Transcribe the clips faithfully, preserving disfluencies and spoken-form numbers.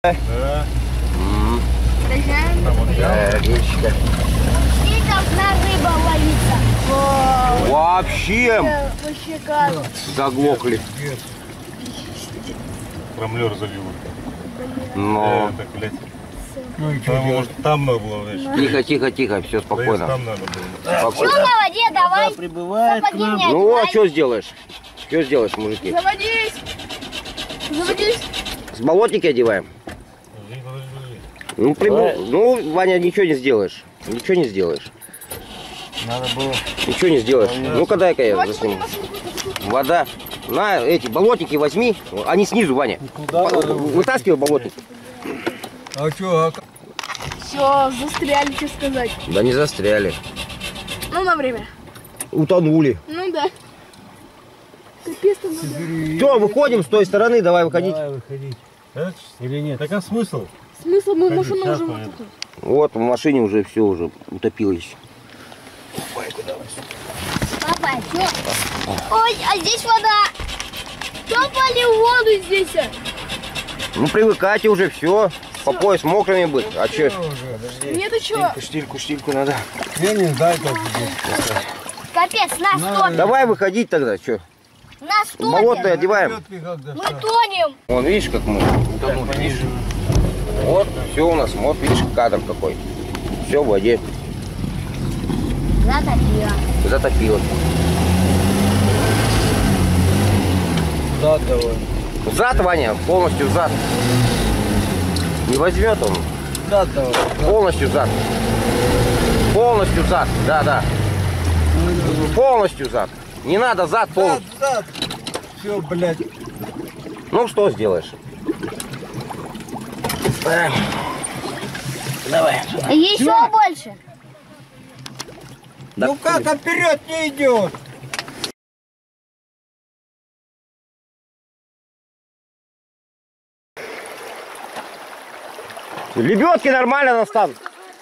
Да. Проезжаем. Да, речка. И должна рыба ловиться. Вообще. Вообще как? Заглохли. Промлер залил. Но. Так, блядь. Ну и Там, может, там надо было, знаешь. Тихо, тихо, тихо, все спокойно. Там надо было. Что Спокойно. на воде, давай. прибывает к Сапоги нам. мне Ну а одевай. что сделаешь? Что сделаешь, мужики? Заводись. Заводись. С болотники одеваем? Подожди, подожди, подожди. Ну, прибу- ну, Ваня, ничего не сделаешь. Ничего не сделаешь. Надо было. Ничего не сделаешь. Ну-ка, дай-ка я засниму. Вода. На, эти болотники возьми. Они снизу, Ваня. Куда? Вытаскивай болотник. А что? Все, застряли, что сказать. Да не застряли. Ну, на время. Утонули. Ну да. Капец там надо. Все, выходим с той стороны, давай выходить. Давай выходить. Да? Или нет? Так а смысл? Смысл, мы Как машину сейчас уже понятно. вот тут. Вот, в машине уже все уже утопилось. Папа, что? Ой, а здесь вода. Кто полил воду здесь? Ну, привыкайте уже, все. По пояс мокрыми быть. А че? Нету чего. Штильку, штильку надо. Я не знаю, как здесь. Капец, нас тонет. Давай выходить тогда, что? Нас Болотное тонет. одеваем. Мы тонем. Вон, видишь, как мы утонули, видишь? Вот, все у нас, вот, видишь, кадр какой. Все в воде. Затопило. Затопило. Да, давай. Зад, Ваня, полностью зад. Не возьмет он. Да, давай. Полностью зад. Полностью зад, да, да. Полностью зад. Не надо зад полностью. Да, все, блядь. Ну, что сделаешь? Эх. Давай. Еще больше. Да Ну как, а вперед не идет? Лебедки нормально настанут.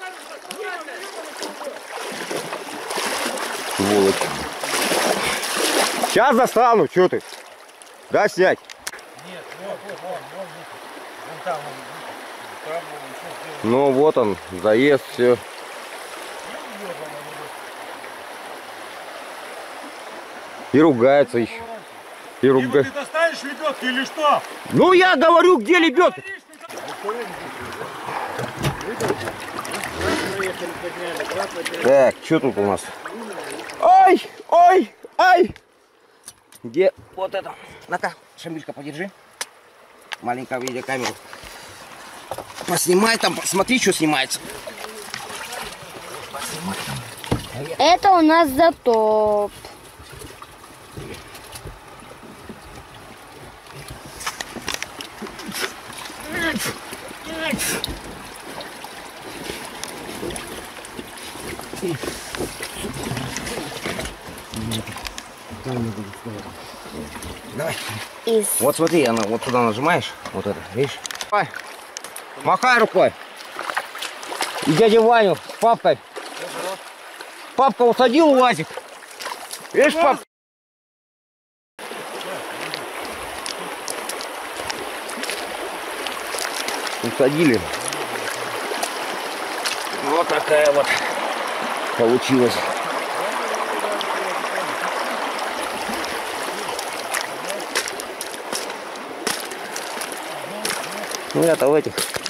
Сволочь. Сейчас достану, что ты? Да, снять. Нет, вот, вот, вон, вон, вон там, вон, там, вон, Ну вот он, заезд, все. И ругается еще. И Либо ругается. ты достанешь лебедки или что? Ну я говорю, где лебедка? Так, что тут у нас? Ой, ой, ай! Где вот это? На-ка, Шамилька, подержи. Маленькая видеокамеру. Поснимай там, посмотри, что снимается. Это у нас затоп. Давай. Из... Вот смотри, она вот туда нажимаешь, вот это, видишь? Давай. Махай рукой. И дядя Ваню с папкой. Папка усадил УАЗик. Видишь, пап? Усадили. Вот такая вот получилась. Ну я-то в этих.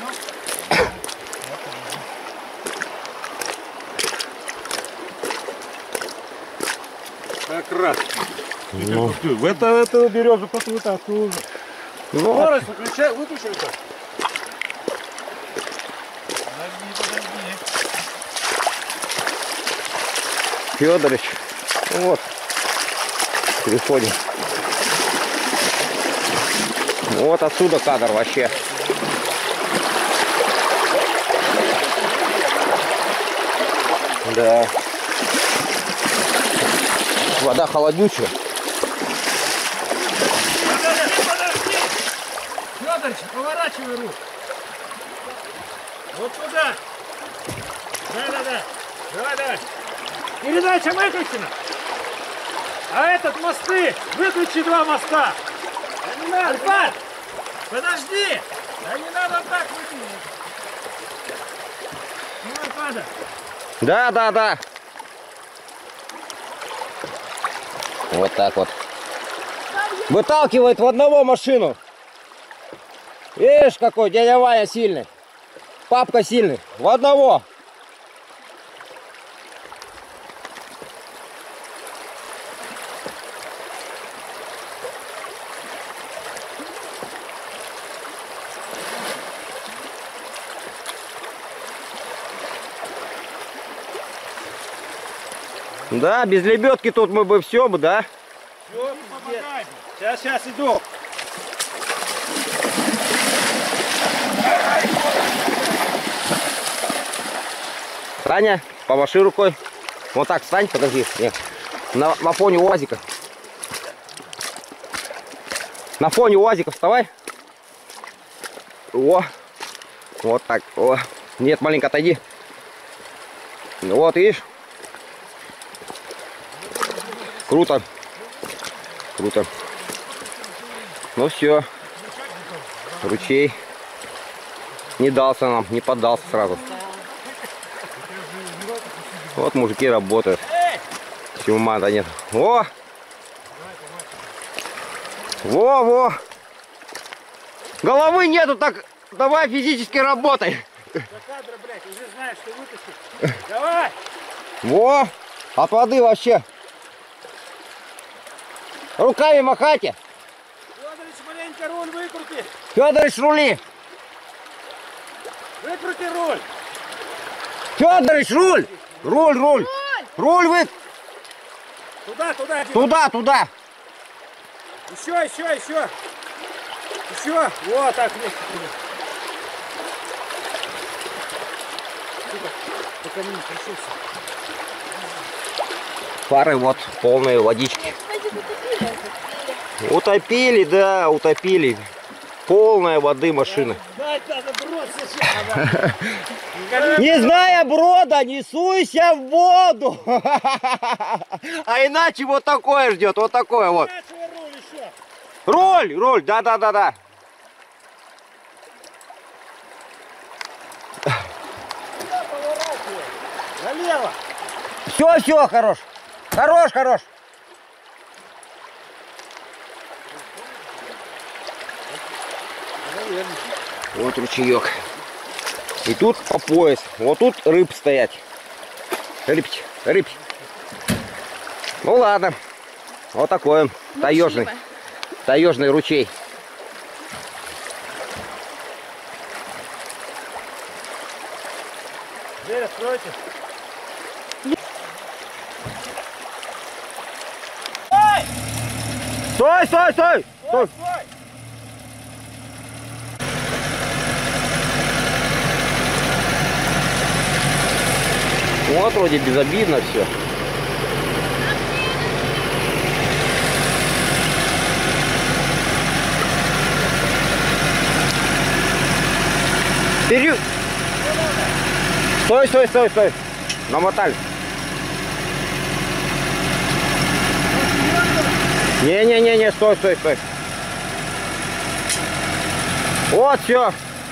Как раз. Ну, В это, это берешь, а потом вытаскиваешь. ну, Скорость выключай, выключи это. Подожди, подожди. Федорович. Вот. Переходим. Вот отсюда кадр вообще. Да. Вода холоднючая. Подожди, подожди. Федорович, поворачивай руку. Вот туда. Да, да, да. Давай, давай. Передача выключена. А этот мосты, выключи два моста. Да не надо. Альфат, подожди. Да не надо так надо? Да, да, да. Вот так вот. Выталкивает в одного машину. Видишь, какой дядя Ваня сильный. Папка сильный. В одного. Да, без лебедки тут мы бы все бы, да? Все, помогай. Сейчас, сейчас иду. Таня, помаши рукой. Вот так встань, подожди. Нет. На, на фоне УАЗика. На фоне УАЗика вставай. О, вот так. О. Нет, маленько отойди. Вот, видишь? Круто. Круто. Ну все. Ручей не дался нам, не поддался сразу. Вот мужики работают. Чума-то нет. Во! Во-во! Головы нету, так давай физически работай. За кадра, блядь, уже знаешь, что вытащишь. Давай! Во! От воды вообще. Руками махайте. Федорович, маленько руль выкрути. Федорович, рули. Выкрути руль. Федорович, руль. Руль, руль. Руль вы. Туда, туда. Туда, туда. Еще, еще, еще. Еще. Вот так вместе. Пока не пришелся. Фары вот полные водички. Утопили, да, утопили. Полная воды машина. Не зная брода, не суйся в воду. А иначе вот такое ждет, вот такое вот. Руль, руль, да, да, да, да. Налево. Все, все, хорош. Хорош, хорош. Вот ручеек. И тут по пояс. Вот тут рыб стоять. Рыбки, рыбки. Ну ладно. Вот такой он. Таежный. Таежный ручей. Дверь откройте. Стой, стой, стой! Стой! Вот вроде безобидно все. Вперед! Стой, стой, стой, стой! Намотали. Не-не-не-не, стой, стой, стой. Вот, все.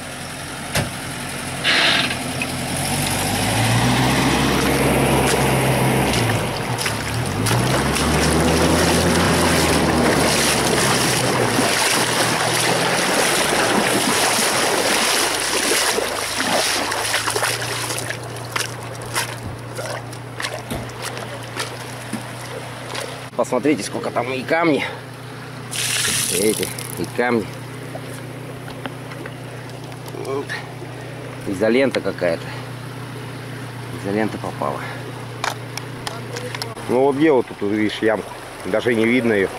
Посмотрите, сколько там и камни. Эти, и камни. Вот. Изолента какая-то. Изолента попала. Ну вот где вот тут, видишь, ямку. Даже не видно ее.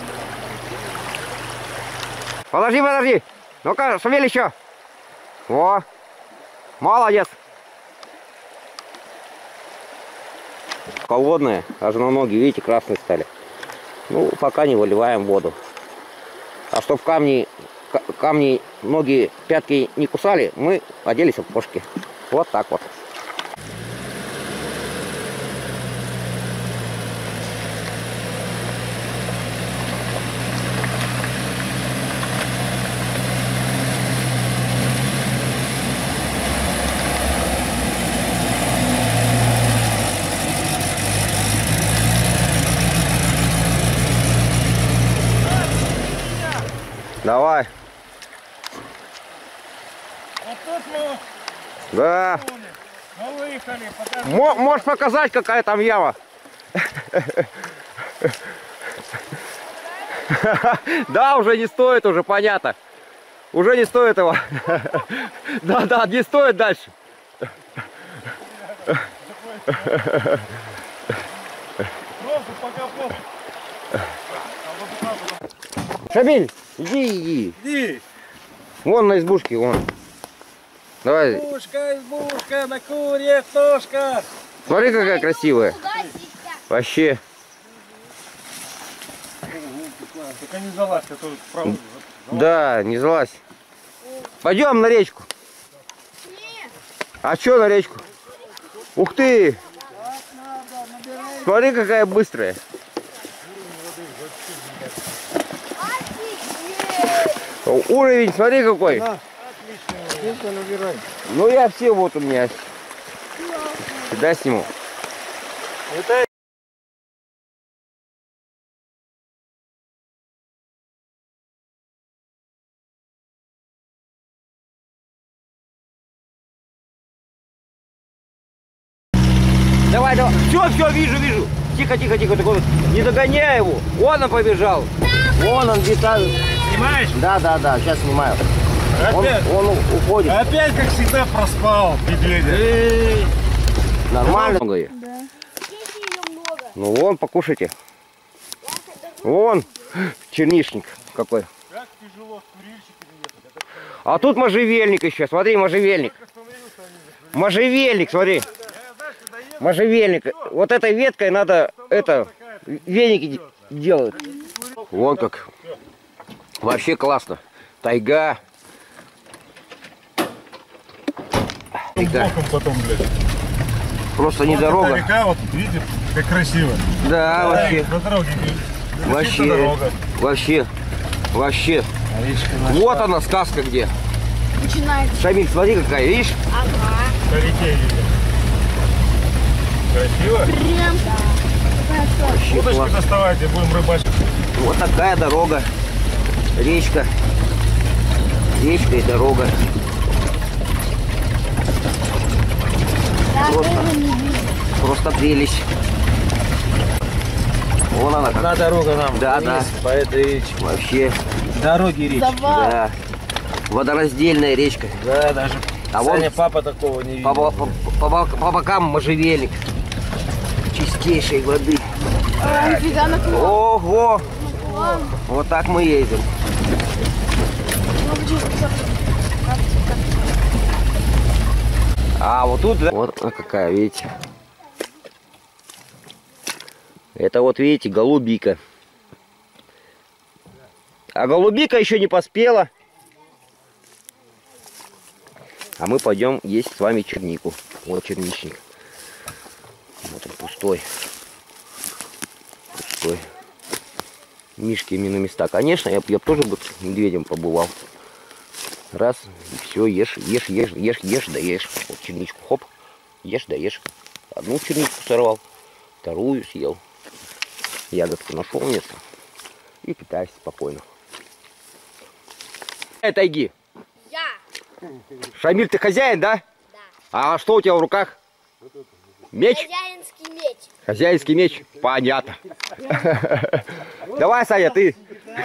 Подожди, подожди. Ну-ка, шевель еще. Во. Молодец. Холодная. Аж на ноги, видите, красные стали. Ну, пока не выливаем воду. А чтоб камни, камни, ноги, пятки не кусали, мы оделись в кошки. Вот так вот. А тут мы Да. ну, выехали, покажи. Мо- можешь показать, какая там яма? Да, уже не стоит, уже понятно. Уже не стоит его. Да, да, не стоит дальше. Просто пока плохо. Шамиль, иди, иди. Иди. Вон на избушке, вон. Давай. Избушка, избушка, на куре, птушка. Смотри, какая красивая. Вообще. Только не залазь, а то правда. Да, не залазь. Пойдем на речку. А что на речку? Ух ты! Смотри, какая быстрая. Уровень, смотри какой. Ну я все, вот у меня. Сюда сниму. Это Давай, давай. Все, все, вижу, вижу. Тихо, тихо, тихо. Такой, не догоняй его. Вон он побежал. Вон он где-то. снимаешь? Да, да, да. Сейчас снимаю. Он, Опять, он у- уходит. опять, как всегда, проспал медведя. Нормально. Да. Здесь ее много. Ну вон, покушайте. Вон чернишник какой. Как тяжело с курильщиками ехать. А тут можжевельник еще. Смотри, можжевельник. Можжевельник, смотри. Можжевельник. Вот этой веткой надо это веники делают. Вон как. Вообще классно. Тайга. Тайга. Боком потом, блядь. Просто не Вот дорога. эта река, вот видите, как красиво. Да, вообще. На дороге. Вообще. Дорога. Вообще. Вообще. Вот она, сказка где. Начинается. Шамиль, смотри какая, видишь? Ага. По реке едем. Красиво? Прям. Вообще Удочку классно. доставайте, будем рыбачить. Вот такая дорога. Речка. Речка и дорога. Просто, просто прелесть. Вон она как. Одна дорога нам Да, вниз да. по этой речке. Вообще, Дороги речки. да. Водораздельная речка. Да, даже А Саня, вон папа такого не видел. по, по- по бок- по бокам можжевельник. Чистейшей воды. А, нифига на клон. Ого! Вот так мы едем. А вот тут, да, вот она какая, видите. Это вот, видите, голубика. А голубика еще не поспела. А мы пойдем есть с вами чернику. Вот черничник. Вот он пустой. Пустой. Мишки именно места. Конечно, я, я тоже бы с медведем побывал. Раз, и все, ешь, ешь, ешь, ешь, ешь, да ешь. Вот черничку, хоп, ешь, да ешь. Одну черничку сорвал, вторую съел. Ягодку нашел место и питайся спокойно. Эй, тайги. Я. Шамиль, ты хозяин, да? Да. А что у тебя в руках? Меч? Хозяинский меч. Хозяйский меч? Понятно. Давай, Саня, ты.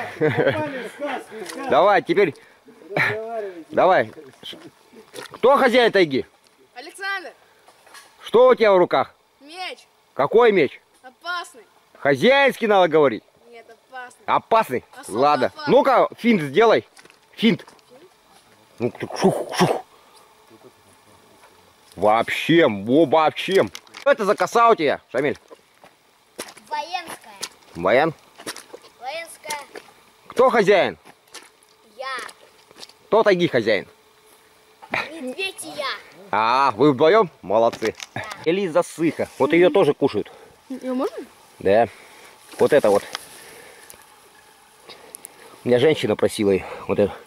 Давай, теперь. Давай. Кто хозяин тайги? Александр, Что у тебя в руках? меч Какой меч? опасный. Хозяйский надо говорить. Нет, опасный. Опасный? Особо Ладно. опасный. Ну-ка, финт сделай. Финт. Ну, ты шух, шух. Вообще, во, вообще. Что это за коса у тебя, Шамиль? Военская. Баян? Военская. Кто хозяин? Я. Кто тайги хозяин? Медведь и я. А, вы вдвоем? Молодцы. Элиза сыха. Вот ее тоже кушают. Ее можно? Да. Вот это вот. У меня женщина просила ее. Вот это.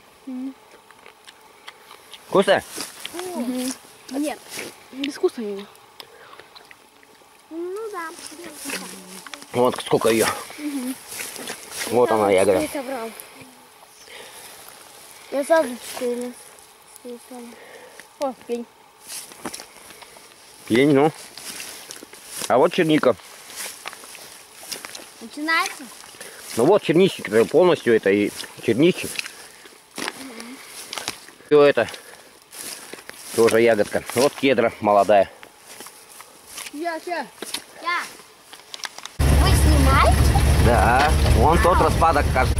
Вкусно? Нет. Безвкусно ее. Ну да. Вот сколько ее. Вот она, ягода. Я собрал. Я сразу четыре О, пень. Пень, ну. А вот черника. Начинается? Ну вот черничник полностью, это и черничник. Все это тоже ягодка. Вот кедра молодая. Я, я. Я. Вы снимаете? Да, вон тот распадок, кажется.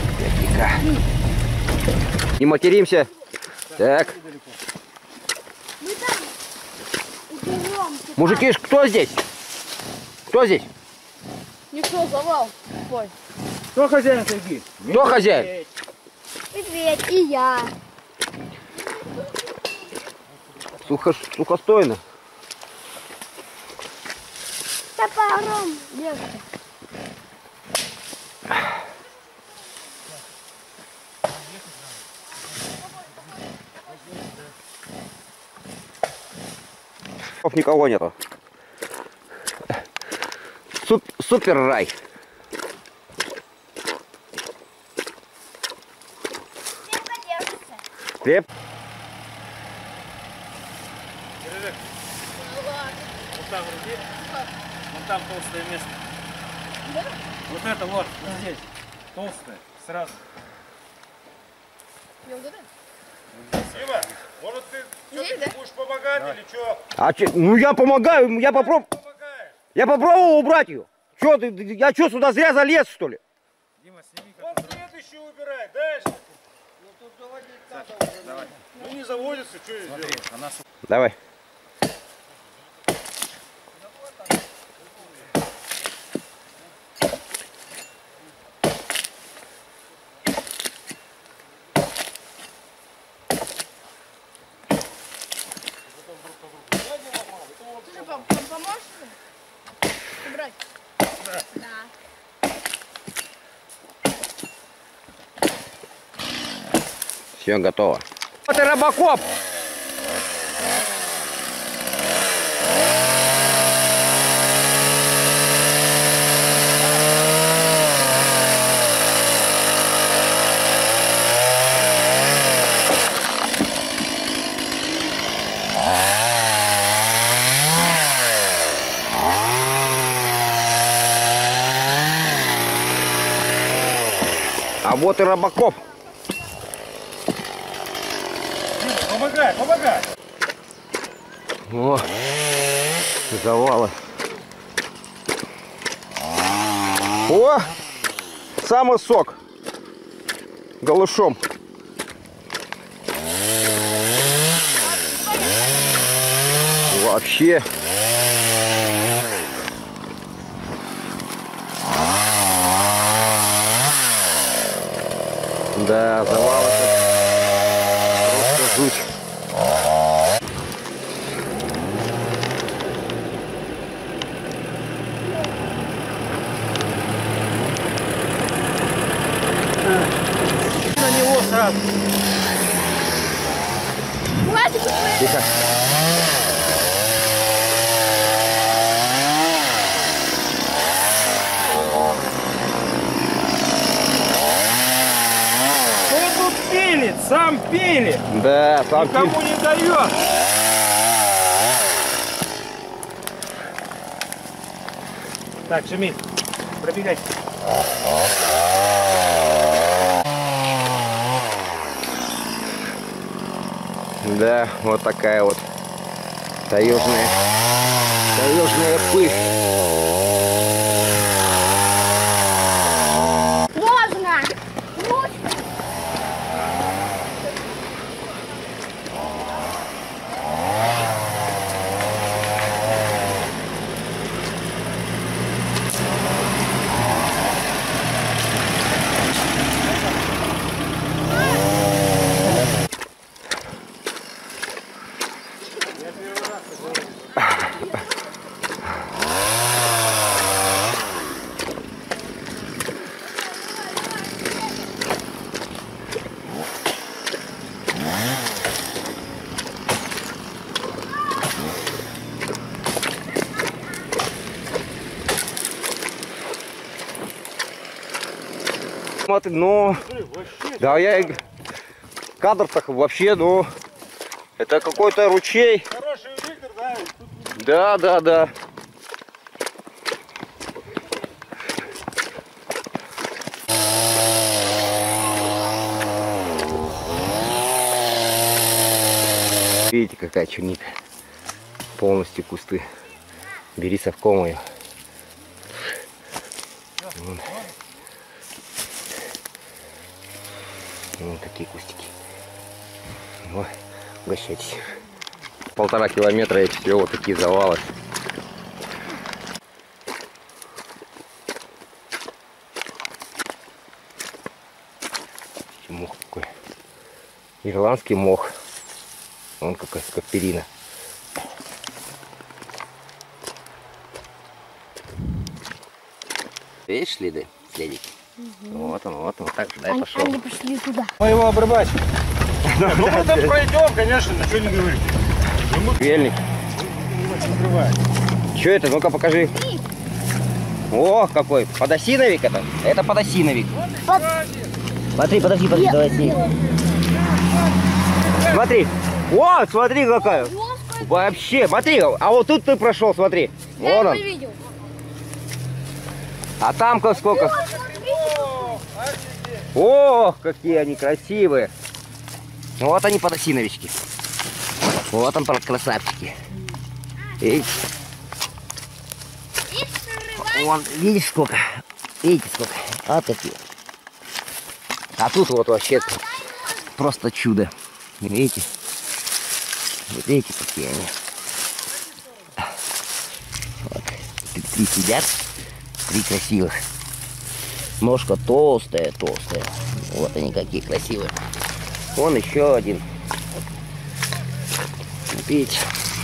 Не материмся. Так. Мы там уберем. Мужики, кто здесь? Кто здесь? Никто, завал. Ой. Кто хозяин тайги? Кто хозяин? Привет, и я. Сухо, сухостойно. Топором держи. Никого нету. Суп, супер рай. Всем подержится. Хлеб. Вот там руки. Вон там толстое место. Вот это вот, вот здесь. Толстое. Сразу. Не вот это? Дима, может ты Здесь, все-таки да? будешь помогать или что? А че, ну я помогаю, я попроб, Помогаешь. я попробовал убрать ее. Че ты, я что сюда зря залез что ли? Дима, сними Он следующий убирает, дальше. Ну тут заводить надо уже. Давай. Ну не заводится, что я сделаю? Она... Давай. Ты пом- пом- поможешь мне? Убрать? Да. Все готово. Вот и Робокоп. А вот и Робокоп. Помогай, помогай. О, завалы. О, самый сок. Голышом. Вообще. Да, завалы. Просто жуть. На него сразу. Хватит, Тихо. Кто тут пилит? Сам пилит. Да, сам Никому пилит. не дает. Так, Шамиль, пробегай. Да, вот такая вот таежная, таежная пыль. Можно. Ручка. Смотри, ну, да, я и- кадр так вообще, ну, Это какой-то ручей. Хороший ветер, да? Тут Да, да, да. Видите, какая черника. Полностью кусты. Бери совком ее. Вон. Вон такие кустики. Вот. Угощайтесь. Полтора километра и все, вот такие завалы. Мох какой. Ирландский мох. Он какая скоперина. Видишь следы? Следики. Угу. Вот он, вот он. Так же, дай Они, пошел. они пошли туда. мы его обрывать. Ну мы там пройдем, конечно, ничего не говорите. Вельник. Что это? Ну-ка покажи. О, какой! Подосиновик это? Это подосиновик. Под... Смотри, подожди, подожди, давай снимем. Смотри. О, смотри какая. Господи, Вообще, смотри. А вот тут ты прошел, смотри. я Вон его он. видел. А там как сколько? Смотрите. О, какие они красивые. Вот они подосиновички. Вот он, красавчики. Видите? Вон, видишь сколько? Видите сколько? Вот такие. А тут вот вообще просто чудо. Видите? Вот видите, какие они. Вот. Три сидят. Три красивых. Ножка толстая, толстая. Вот они какие красивые. Вон еще один. Видите?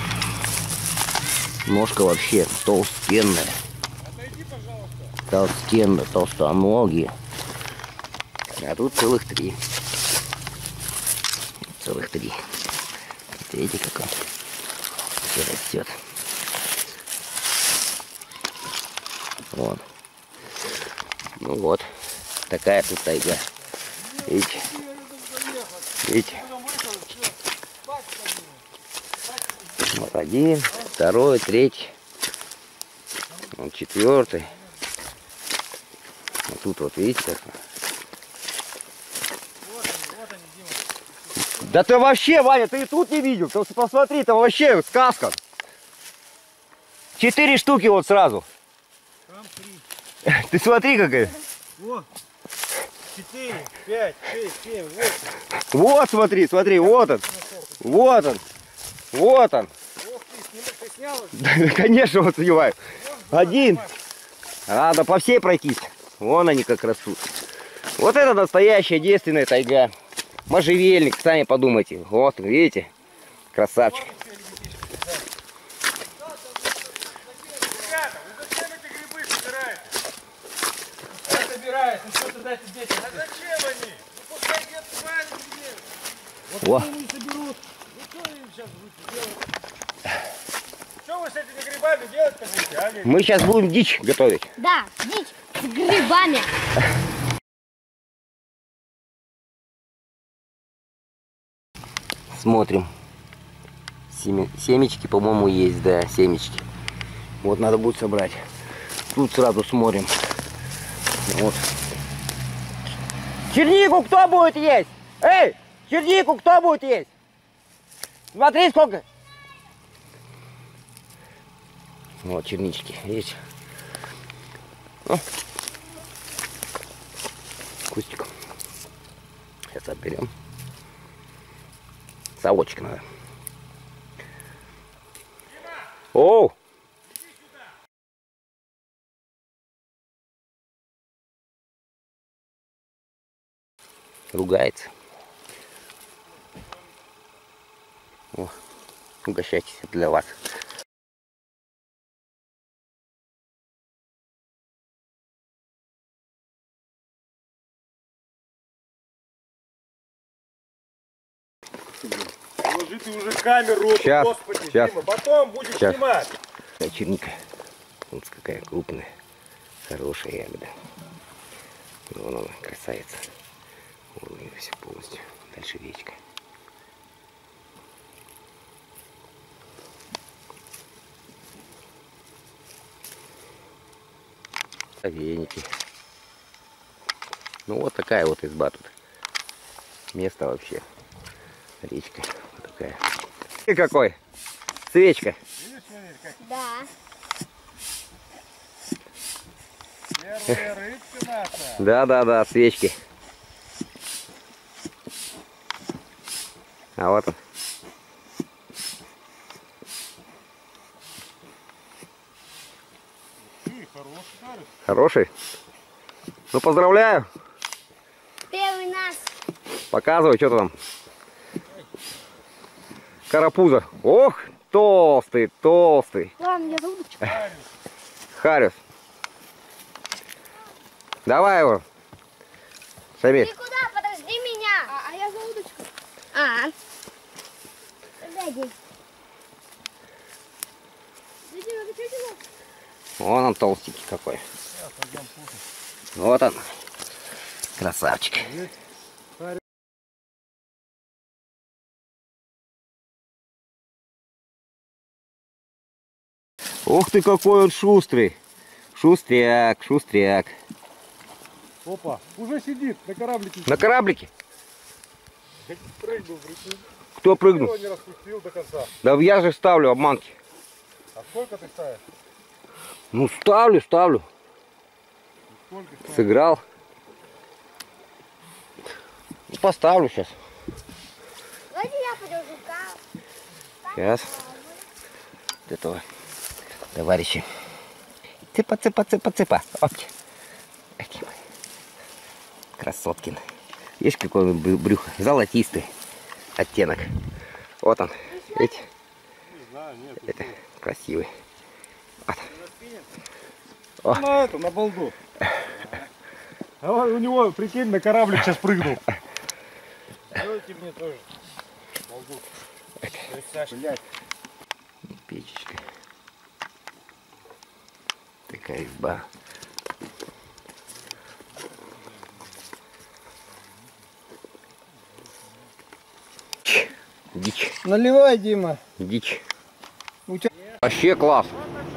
Ножка вообще толстенная. Толстенная, толстоногие. А тут целых три. Целых три. Видите, как он все растет. Вон. Ну вот. Такая тут тайга. Видите? Видите? Вот один, второй, третий. Вот четвертый. Вот тут вот, видите, как? Да ты вообще, Ваня, ты и тут не видел. Ты посмотри, там вообще сказка. Четыре штуки вот сразу. Там три. Ты смотри, какая. Вот. Четыре, пять, шесть, семь, восемь. Вот, смотри, смотри, вот он. Вот он. Вот он. Ох ты, снимай, ты снял? Да, конечно, вот снимаю. Один. Надо по всей пройтись. Вон они как растут. Вот это настоящая действенная тайга. Можжевельник, сами подумайте. Вот, видите? Красавчик. Ребята, вы зачем эти грибы собираете? Я собираюсь, ну что туда эти дети? А зачем они? Ну пускай где-то маленькие делают. Во. Вот они не соберут. Ну что им сейчас будете делать? Что вы с этими грибами делать-то будете, а? Мы сейчас будем дичь готовить. Да, дичь с грибами. Смотрим. Семя... Семечки, по-моему, есть, да, семечки. Вот надо будет собрать. Тут сразу смотрим. Вот. Чернику кто будет есть? Эй, чернику кто будет есть? Смотри, сколько. Вот чернички, видите? О. Кустик. Сейчас отберем. Совочек надо. Оу! Ругается. О, угощайтесь, это для вас. Положи ты уже камеру, Щас, господи, щас. Дима, потом будешь Щас. снимать. Черника. Вот какая крупная. Хорошая ягода. Вон она, красавица. Вон у нее все полностью. Дальше вечка. Веники. Ну вот такая вот изба тут. Место вообще. Речка. Вот такая. И какой? Свечка. Да. Первая рыбка наша. Да, да, да, свечки. А вот он. Ты хороший, Харис. Хороший. Ну поздравляю. Первый нас. Показывай, что там. Карапуза. Ох, толстый, толстый. Ладно, я за удочку. Харис. Давай его. Шамиль. Ты куда? Подожди меня. А, а я за удочку. А. Подожди. Иди, вы хотите его? Вон он толстенький какой. Вот он. Красавчик. Ух ты, какой он шустрый. Шустряк, шустряк. Опа, уже сидит на кораблике. На кораблике? Прыгнул, прикинь. Кто прыгнул? Его не распустил до конца. Да я же ставлю обманки. А сколько ты ставишь? Ну ставлю, ставлю. Сколько ставишь? Сыграл. Ну, поставлю сейчас. Давайте я подержу кал. Сейчас. Вот этого товарища. Цыпа, цыпа, цыпа, цыпа. Окей. Окей. Красоткин. Видишь, какой он брю- брюхо? Золотистый оттенок. Вот он. Видите? Не знаю, нет. Это красивый. Вот. На это, на балду. А он- у него, прикинь, на кораблик сейчас прыгнул. Делайте мне тоже. Балду. Блядь. Печечка. Такая изба. Дичь. Наливай, Дима. Дичь. У тебя... Вообще класс.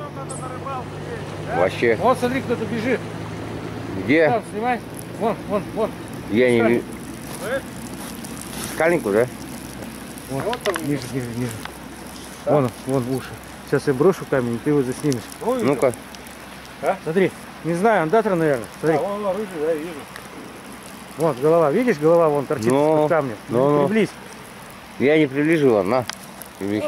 Вообще. Вот смотри, кто-то бежит. Где? Там, снимай. Вон, вон, вон. Я не вижу. Скальник уже? Ниже, ниже, ниже. Вон, он, вон уши. Сейчас я брошу камень, и ты его заснимешь. Ну-ка. Смотри. Не знаю, андатра, наверное. Смотри. А вон он рыжий, да, вижу. Вот голова. Видишь, голова вон торчит Ну, из-под камня. ну, ну. Приблизь. Я не приближила, на. Приблизь.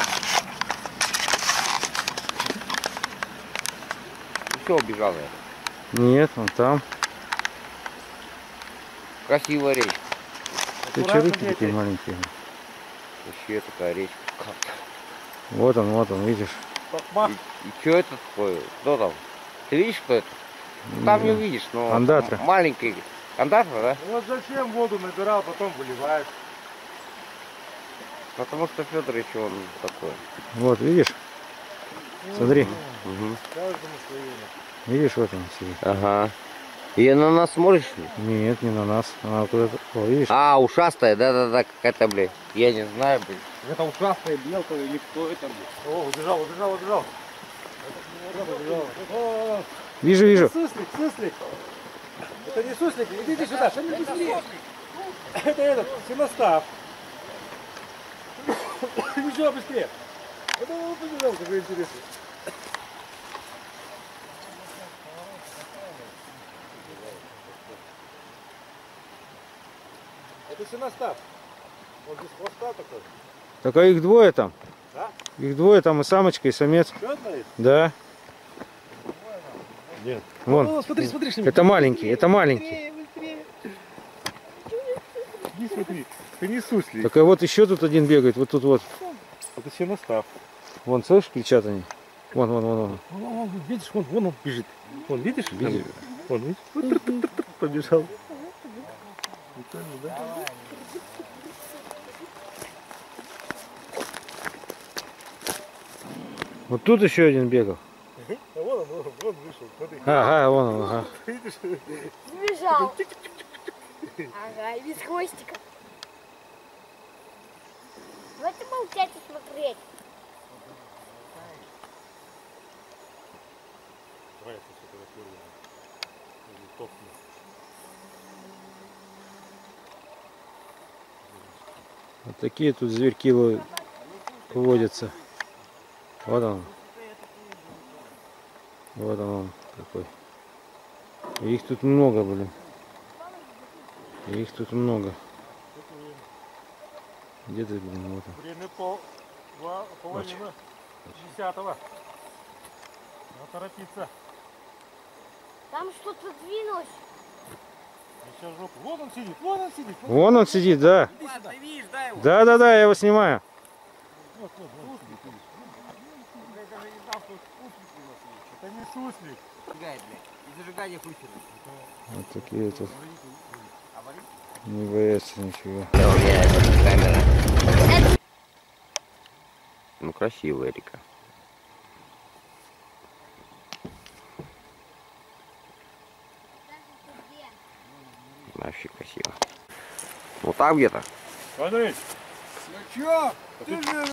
Все, убежал я. Нет, он там. Красивая речка. Ты че руки такие маленькие? Вообще такая речка. Вот он, вот он, видишь. И, и что это такое? Кто там? Ты видишь, кто это? Там не увидишь, но Андатра. м- маленький. Андатра, да? Вот зачем воду набирал, потом выливаешь. Потому что Федорович он такой. Вот, видишь? Смотри, Мгм. Каждому свое. видишь, вот он сидит. Ага. И на нас смотришь? Нет, не на нас. Она куда-то. О, видишь? А, ушастая, да-да-да, какая-то, блин. Я не знаю, блин. Это ушастая белка или кто это, блин? О, убежал, убежал, убежал. О, Вижу, вижу. суслик, суслик. Это не суслик, идите сюда, что не быстрее. Это этот, синостав. Еще быстрее. Это он побежал, какой интересный. Это синостав. Он без хвоста такой. Так а их двое там. Да? Их двое там, и самочка, и самец. Черный? Да. Нет. Вон. О, смотри, смотри, что Это маленький, это маленький. Иди смотри. Ты не сусли. Так и вот еще тут один бегает, вот тут вот. Это синостав. Вон, слышишь, кричат они. Вон, вон, вон, вон. Вон, вон, вон, видишь, вон, вон он бежит. Вон, видишь? Видишь? Вон, видишь? Вот, тр- тр- тр- тр- побежал. Прикольно, да? Вот тут еще один бегал. А вон он, вон, вон вышел, смотри. Ага, вон он, ага. Видишь? Сбежал. Ага, и без хвостика. Давайте молчать и смотреть. Давай я фотографирую. Вот такие тут зверьки ло- водятся. Вот он. Вот он какой. Их тут много, блин. Их тут много. Где ты, блин, вот он. Время пол, два, половина десятого. Надо торопиться. Там что-то двинулось. Сейчас жопу. Вон он сидит, вон он сидит. Вон он сидит, да. Ты видишь, да, его? Да, да, да, я его снимаю. Вот, вот, вот. Это не суслик. Зажигает, блядь. И зажигание включено. Вот такие тут. Не боятся ничего. Ну, красивая река. Вообще красиво. Вот там где-то. Смотри. Ну чё? Ты же